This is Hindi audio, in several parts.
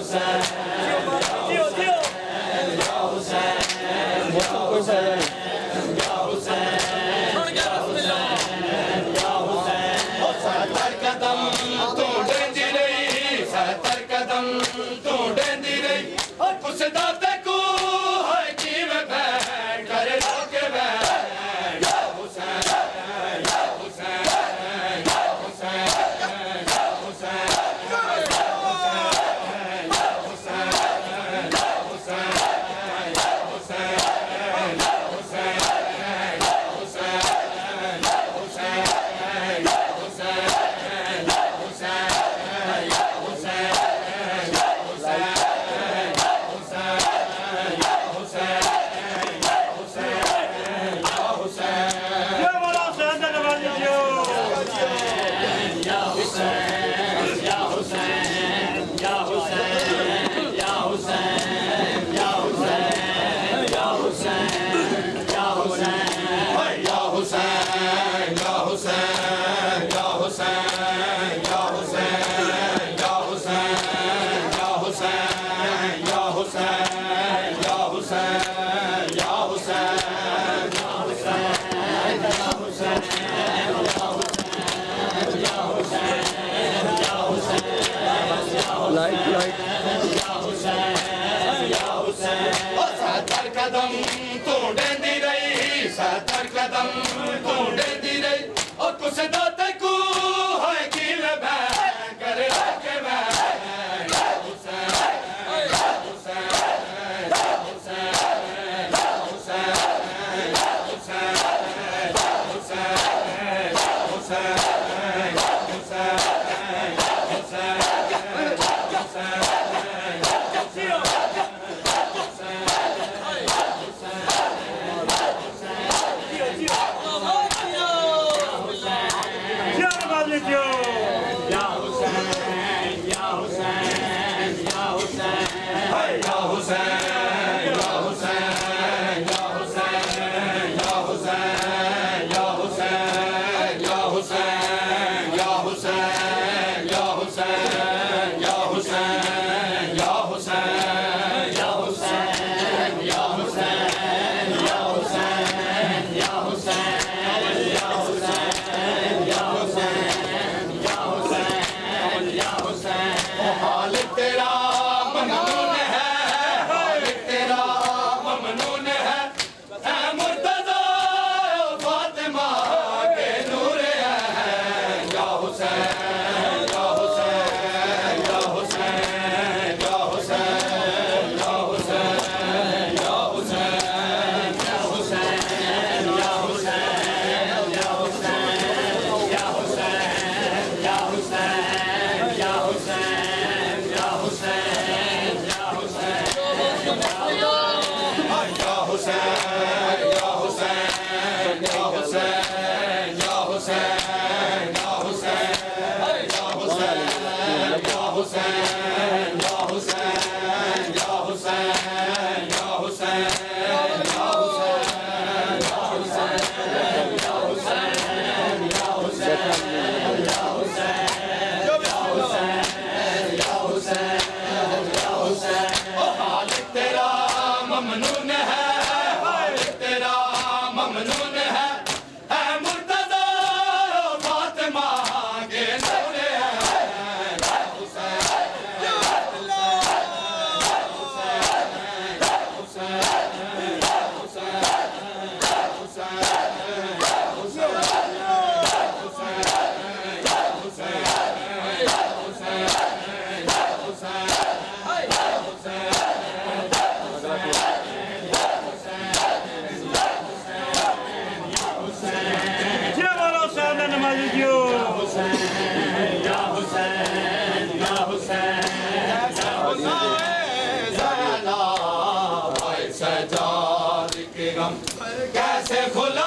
कैसे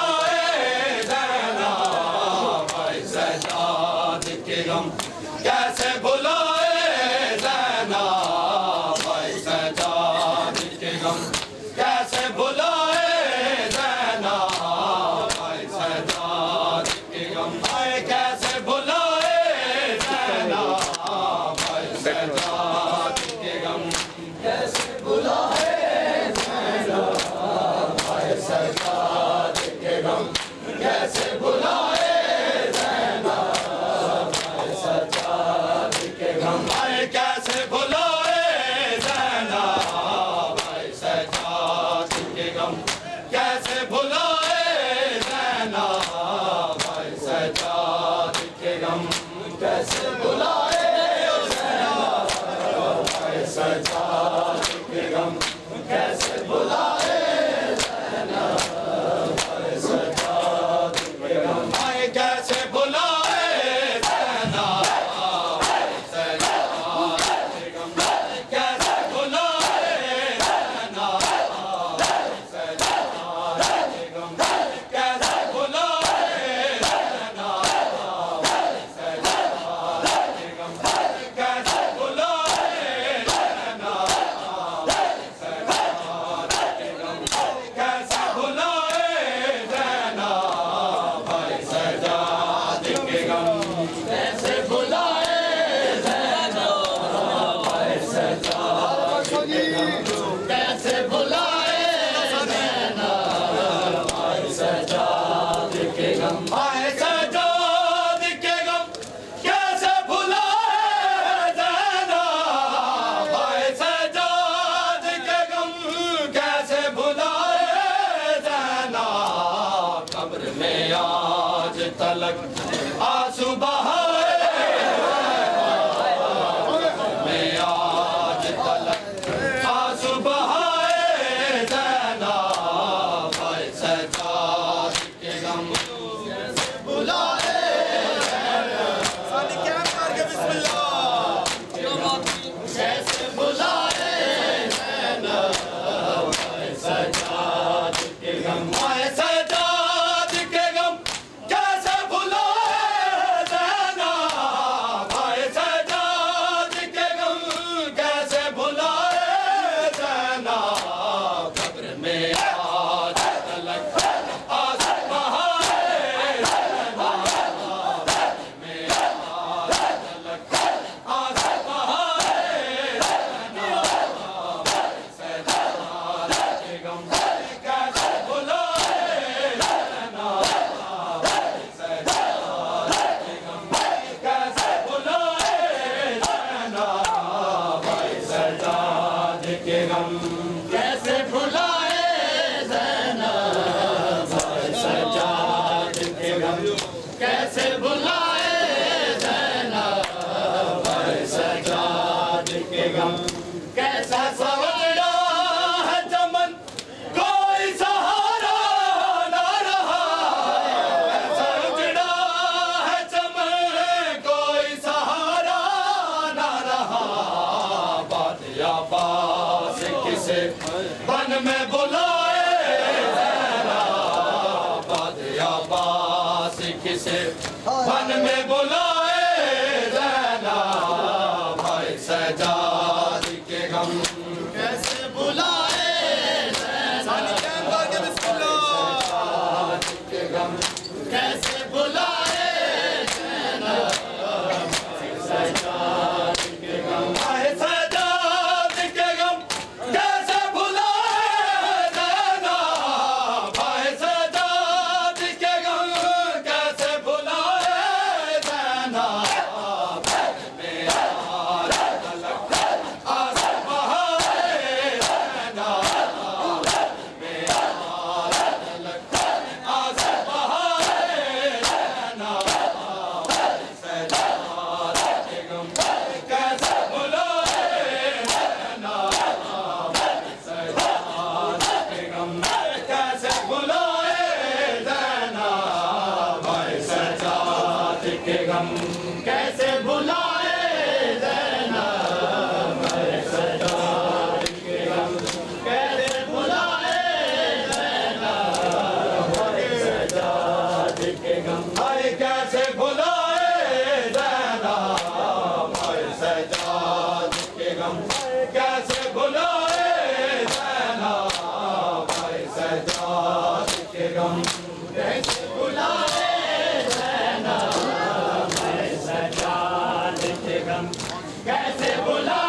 भुलाए ज़ैना भाई सजाद के गम कैसे भुलाए ज़ैना सजाद के गम कैसे भुलाए ज़ैनब, हाय सजाद के गम कैसे भुलाए ज़ैनब, हाय सजाद के गम हाय कैसे भुलाए ज़ैनब, हाय सजाद के गम कैसे भुलाए ज़ैनब, हाय सजाद के गम कैसे भुलाए ज़ैनब, हाय सजाद के गम कैसे भुलाए ज़ैनब, हाय सजाद के गम हाय कैसे भुलाए ज़ैनब, हाय सजाद के गम कैसे भुलाए ज़ैनब, हाय सजाद के गम कैसे भुलाए ज़ैनब, हाय सजाद के गम कैसे भुलाए ज़ैनब, हाय सजाद के गम कैसे भुलाए ज़ैनब, हाय सजाद के गम कैसे भुलाए ज़ैनब, हाय सजाद के गम कैसे भुलाए ज़ैनब, हाय सजाद के गम हाय सजाद के गम कैसे भुलाए ज़ैनब, हाय सजाद के गम कैसे भुलाए ज़ैनब, कब्र में आज तलक आंसू बहाए, में आज तलक आंसू बहाए ज़ैनब, हाय सजाद के गम कैसे भुलाए कैसे भुलाए ज़ैनब, हाय सजाद के गम हाय सजाद के गम कैसे भुलाए ज़ैनब, हाय सजाद के गम कैसे भुलाए ज़ैनब, कब्र में आज तलक आंसू बहाए ज़ैनब, में आज तलक आंसू बहाए ज़ैनब, सजाद के गम कैसे भुलाए ज़ैनब, सजाद के गम कैसे भुलाए ज़ैनब, सजाद के गम कैसे भुलाए ज़ैनब, सजाद के गम कैसे भुलाए ज़ैनब, सजाद के गम कैसा सवरा है चमन कोई सहारा ना रहा, कैसा उजड़ा है चमन कोई सहारा ना रहा, बात या पास किसे बन में बुलाए ज़ैनब, बात या पास किसे बन में बुलाए ज़ैनब, हाय सजाद के गम कैसे बुलाए ज़ैनब, सजाद के गम कैसे बुलाए ज़ैनब, सजाद के गम हाय सजाद के गम कैसे भुलाए ज़ैनब, हाय सजाद के गम कैसे भुलाए ज़ैनब, में आज तलक आंसू बहाए ज़ैनब, में आज तलक आंसू बहाए ज़ैनब, सजाद के गम कैसे भुलाए ज़ैनब, सजाद के गम कैसे भुलाए ज़ैनब, सजाद के गम कैसे भुलाए ज़ैनब, सजाद के गम कैसे भुलाए ज़ैनब, सजाद के गम हाय कैसे भुलाए ज़ैनब, सजाद के गम कैसे भुलाए ज़ैनब, सजाद के गम कैसे भुलाए ज़ैनब, सजाद के गम कैसे भुलाए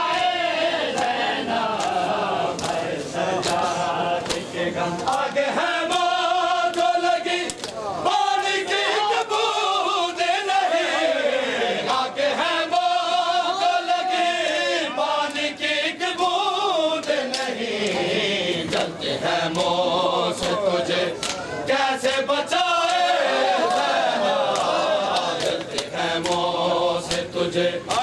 आगे है मौत जो लगी पानी की एक बूंद नहीं, आगे है मौत जो लगी पानी की एक बूंद नहीं, जलते हैं मौत से तुझे कैसे बचाए, जलते हैं मौत से तुझे